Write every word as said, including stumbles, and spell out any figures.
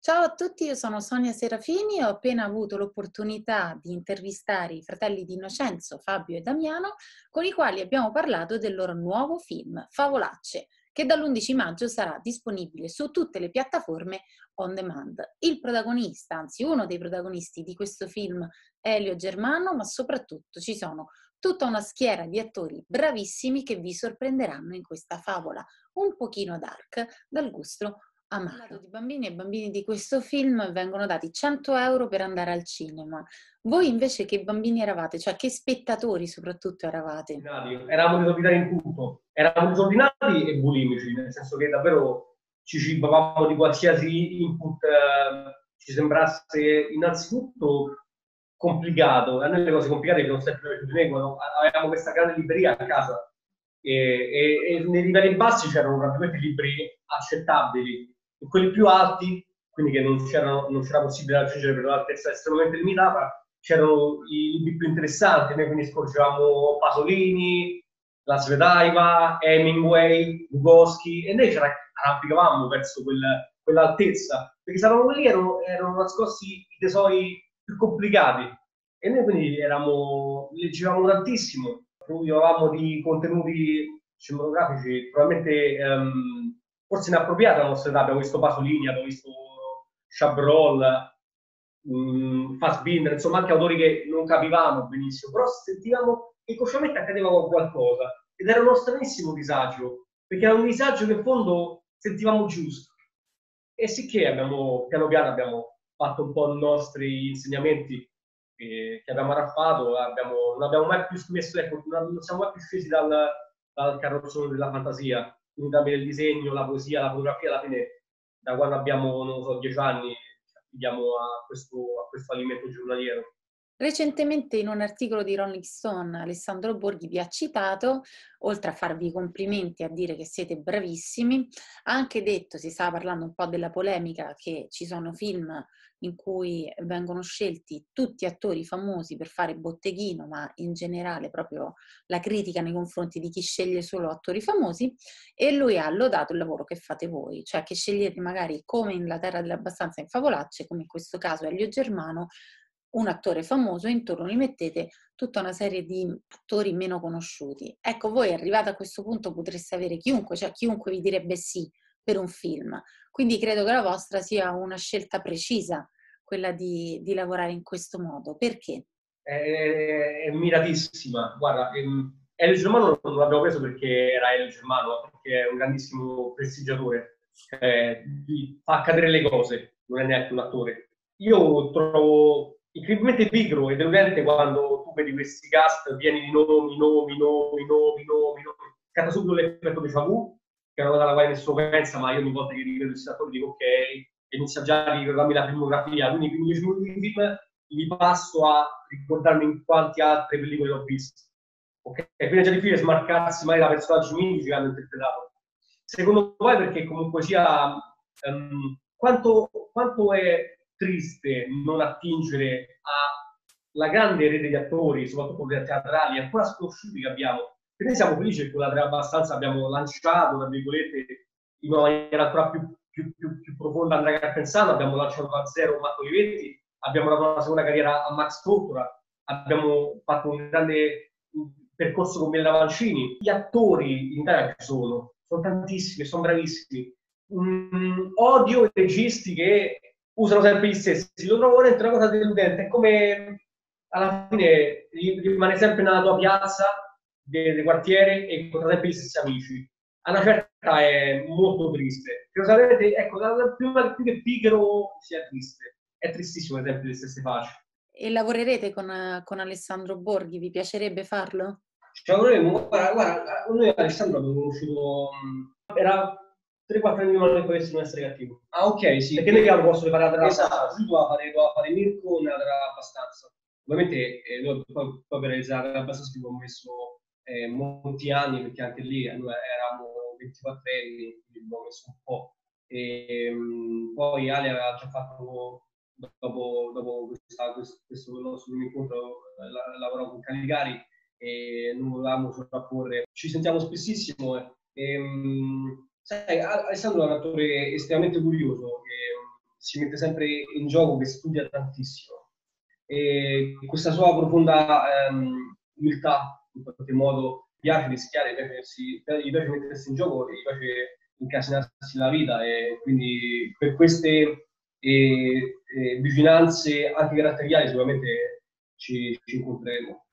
Ciao a tutti, io sono Sonia Serafini e ho appena avuto l'opportunità di intervistare i fratelli di Innocenzo, Fabio e Damiano, con i quali abbiamo parlato del loro nuovo film, Favolacce, che dall'undici maggio sarà disponibile su tutte le piattaforme on demand. Il protagonista, anzi uno dei protagonisti di questo film è Elio Germano, ma soprattutto ci sono tutta una schiera di attori bravissimi che vi sorprenderanno in questa favola un pochino dark dal gusto amaro. Di bambini e bambini di questo film vengono dati cento euro per andare al cinema. Voi invece che bambini eravate? Cioè che spettatori soprattutto eravate? Eravamo disordinati in tutto, eravamo disordinati e bulimici, nel senso che davvero ci cibavamo di qualsiasi input eh, ci sembrasse innanzitutto complicato. A noi le cose complicate che non sempre piaciute, quando avevamo questa grande libreria a casa e, e, e nei livelli bassi c'erano praticamente libri accettabili, e quelli più alti, quindi che non, non c'era possibile raggiungere per un'altezza estremamente limitata, c'erano i libri più interessanti. Noi quindi scorgevamo Pasolini, la Svedaiva, Hemingway, Bukowski, e noi ci arrampicavamo verso quel, quell'altezza, perché sapevamo che lì erano, erano nascosti i tesori più complicati, e noi quindi eravamo, leggevamo tantissimo, fruivamo di contenuti cinematografici probabilmente um, forse inappropriati alla nostra età. Abbiamo visto Pasolini, abbiamo visto Chabrol, um, Fassbinder, insomma anche autori che non capivamo benissimo, però sentivamo che inconsciamente accadeva qualcosa, ed era uno stranissimo disagio, perché era un disagio che in fondo sentivamo giusto. E sicché abbiamo, piano piano abbiamo fatto un po' i nostri insegnamenti che, che abbiamo arraffato, abbiamo, non abbiamo mai più smesso, ecco, non siamo mai più scesi dal, dal carrozzone della fantasia, quindi tramite il disegno, la poesia, la fotografia. Alla fine, da quando abbiamo, non so, dieci anni, ci affidiamo a questo, a questo alimento giornaliero. Recentemente in un articolo di Rolling Stone Alessandro Borghi vi ha citato, oltre a farvi i complimenti e a dire che siete bravissimi, ha anche detto, si stava parlando un po' della polemica, che ci sono film in cui vengono scelti tutti attori famosi per fare botteghino, ma in generale proprio la critica nei confronti di chi sceglie solo attori famosi, e lui ha lodato il lavoro che fate voi, cioè che scegliete magari, come in La Terra dell'Abbastanza in Favolacce, come in questo caso Elio Germano, un attore famoso e intorno gli mettete tutta una serie di attori meno conosciuti. Ecco, voi arrivate a questo punto potreste avere chiunque, cioè chiunque vi direbbe sì per un film. Quindi credo che la vostra sia una scelta precisa, quella di, di lavorare in questo modo. Perché? È, è miratissima. Guarda, ehm, Elio Germano non l'abbiamo preso perché era Elio Germano, perché è un grandissimo prestigiatore, eh, fa accadere le cose, non è neanche un attore. Io trovo incredibilmente pigro e deludente quando tu vedi questi cast pieni di nomi, nomi, nomi, nomi, nomi, nomi. Scatta subito l'effetto déjà vu, che è una cosa alla quale nessuno pensa, ma io ogni volta che rivedo questi attori dico ok, inizia già a ricordarmi la filmografia, quindi i primi dieci minuti di film li passo a ricordarmi in quante altre pellicole ho visto. Ok? E prima già di finire smarcarsi mai da personaggi mitici che hanno interpretato. Secondo voi perché comunque sia um, quanto, quanto è triste non attingere alla grande rete di attori, soprattutto quelli teatrali, ancora sconosciuti che abbiamo. E noi siamo felici che con la Terra Abbastanza abbiamo lanciato, tra virgolette, in una maniera ancora più, più, più, più profonda Andrea Carpenzano, abbiamo lanciato da zero Marco Olivetti, abbiamo dato una seconda carriera a Max Tortora, abbiamo fatto un grande percorso con Bella Mancini. Gli attori in Italia ci sono, sono tantissimi, sono bravissimi. Mm, odio i registi che usano sempre gli stessi, lo trovo veramente una cosa deludente, è come alla fine rimane sempre nella tua piazza del quartiere e incontra sempre gli stessi amici. A una certa è molto triste. Curiosamente, ecco, prima più che pigro sia triste. È tristissimo l'esempio delle stesse facce. E lavorerete con, con Alessandro Borghi? Vi piacerebbe farlo? Cioè, noi, guarda, guarda, noi Alessandro l'abbiamo conosciuto, era tre quattro anni prima che potessimo essere cattivo. Ah, ok, sì. Perché noi abbiamo posto fare la terra esatto. Lui doveva fare, doveva fare Mirko nella terra abbastanza. Ovviamente eh, noi poi, poi per realizzare la abbastanza abbiamo messo eh, molti anni, perché anche lì noi eravamo ventiquattro anni, quindi abbiamo messo un po'. E, um, poi Ale aveva già fatto, dopo, dopo questa, questo, questo nostro primo incontro, la, lavoravo con Caligari e non volevamo sovrapporre. Ci sentiamo spessissimo e, e sai, Alessandro è un attore estremamente curioso che si mette sempre in gioco, che studia tantissimo. E questa sua profonda ehm, umiltà, in qualche modo, piace rischiare, gli piace, gli piace mettersi in gioco, gli piace incasinarsi la vita, e quindi per queste eh, eh, vicinanze anche caratteriali sicuramente ci, ci incontreremo.